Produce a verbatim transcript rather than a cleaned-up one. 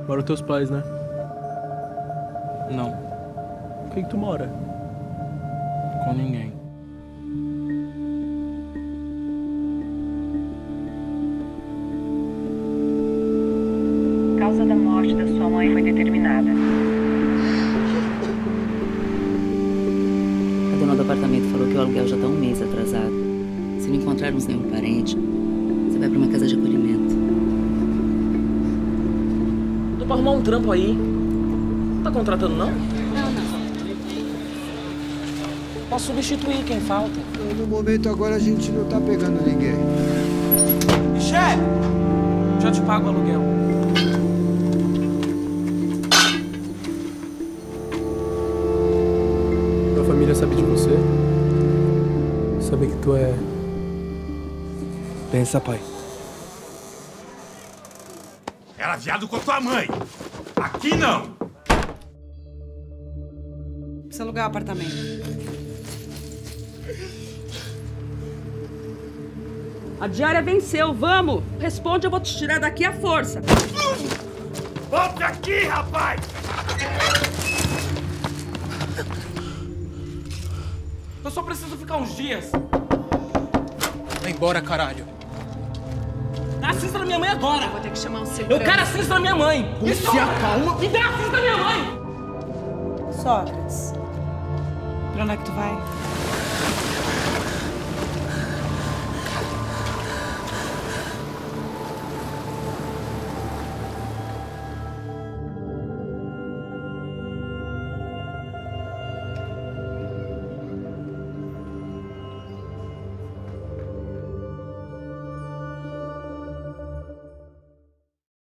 Moram teus pais, né? Não. Com quem que tu mora? Com ninguém. A causa da morte da sua mãe foi determinada. A dona do apartamento falou que o aluguel já está um mês atrasado. Se não encontrarmos nenhum parente, você vai para uma casa de acolhimento. Tô pra arrumar um trampo aí. Não tá contratando, não? Não, não. Posso substituir quem falta. No momento agora a gente não tá pegando ninguém. Chefe! Já te pago o aluguel. Tua família sabe de você? Sabe que tu é... Pensa, pai. Era viado com tua mãe. Aqui não. Precisa alugar o apartamento. A diária venceu, vamos! Responde, eu vou te tirar daqui à força. Volte aqui, rapaz! Eu só preciso ficar uns dias. Vai embora, caralho. Dá a cinza da minha mãe agora! Vou ter que chamar um Eu segurança. quero a cinza da minha mãe! Se acalma. Me dá a cinza da minha mãe! Sócrates, pra onde é que tu vai?